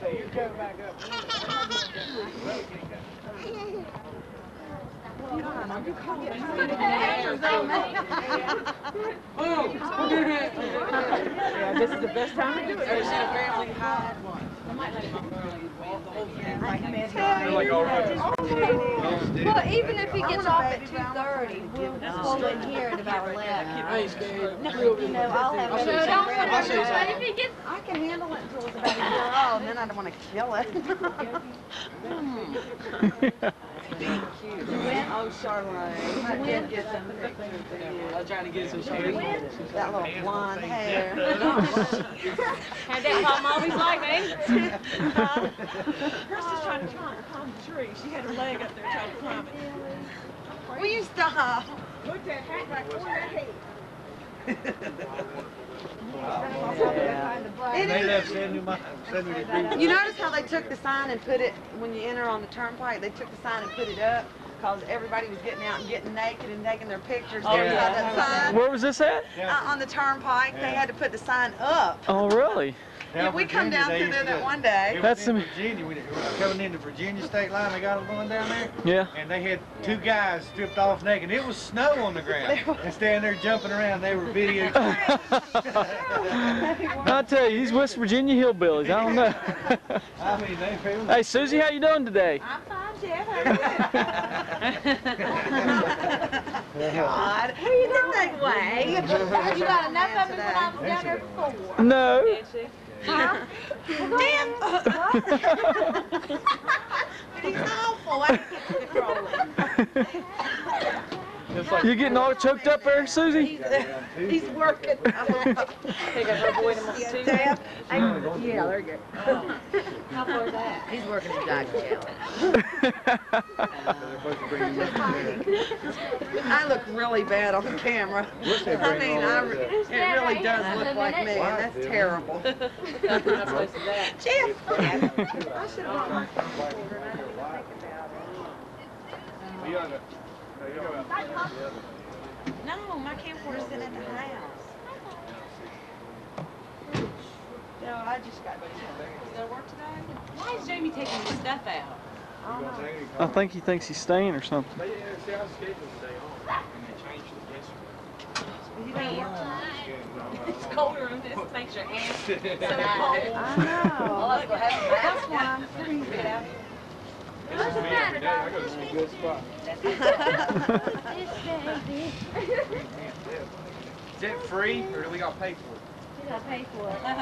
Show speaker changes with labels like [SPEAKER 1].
[SPEAKER 1] You go back up. Yeah, this is the best time to do it.
[SPEAKER 2] Well, even if he gets off at 2:30, we'll pull in here at about 11.
[SPEAKER 1] I ain't scared.
[SPEAKER 2] You know, I'll have it.
[SPEAKER 3] I can handle it until it's about a year old, and then I don't want to kill it. Oh, Charlene. I did get some pictures of you.
[SPEAKER 1] I'm trying to get some shade.
[SPEAKER 3] That little blonde hair.
[SPEAKER 4] Had that mom always like me.
[SPEAKER 5] Krista's trying to climb the tree. She had her leg up there trying to climb it.
[SPEAKER 3] Will you stop?
[SPEAKER 5] Look at that hat right on that head.
[SPEAKER 6] They left 70 degrees.
[SPEAKER 3] You notice how they took the sign and put it, when you enter on the turnpike, they took the sign and put it up because everybody was getting out and getting naked and taking their pictures there beside that sign.
[SPEAKER 7] Where was this at?
[SPEAKER 3] On the turnpike, they had to put the sign up.
[SPEAKER 7] Oh, really?
[SPEAKER 3] Yeah, we come down through there that one day.
[SPEAKER 6] That's some Virginia. We were coming into Virginia state line. They got one down there.
[SPEAKER 7] Yeah.
[SPEAKER 6] And they had two guys stripped off naked. It was snow on the ground. And standing there jumping around. They were videotaping.
[SPEAKER 7] I'll tell you, these West Virginia hillbillies. I don't know.
[SPEAKER 6] I mean, they feel.
[SPEAKER 7] Hey, Susie, how you doing today?
[SPEAKER 3] I'm fine, Jeff. How are you? God, what are you doing that way?
[SPEAKER 2] You got enough of me when I was down there before.
[SPEAKER 7] No.
[SPEAKER 3] Huh? Damn! He's awful. I can't control him.
[SPEAKER 7] You getting all choked up there, Susie?
[SPEAKER 3] He's working.
[SPEAKER 4] Take a little boy to my teeth.
[SPEAKER 3] Yeah,
[SPEAKER 4] there you go.
[SPEAKER 2] How far is that?
[SPEAKER 4] He's working his diet challenge.
[SPEAKER 3] I look really bad on camera. I mean, it really does look like me, and that's terrible. Jeff! I should have brought my camcorder, and I didn't think about it. No, my camcorder's sitting in the house. No, I just got to work today.
[SPEAKER 4] Why is Jamie taking his stuff out?
[SPEAKER 3] I don't know.
[SPEAKER 7] I think he thinks he's staying or something.
[SPEAKER 3] You don't work tonight?
[SPEAKER 4] It's colder in this. Makes your hands so cold.
[SPEAKER 3] I know. That's why I'm freezing.
[SPEAKER 2] What's the matter, darling?
[SPEAKER 6] Good spot. Is it free or do we got to pay for it?
[SPEAKER 2] You gotta pay for it.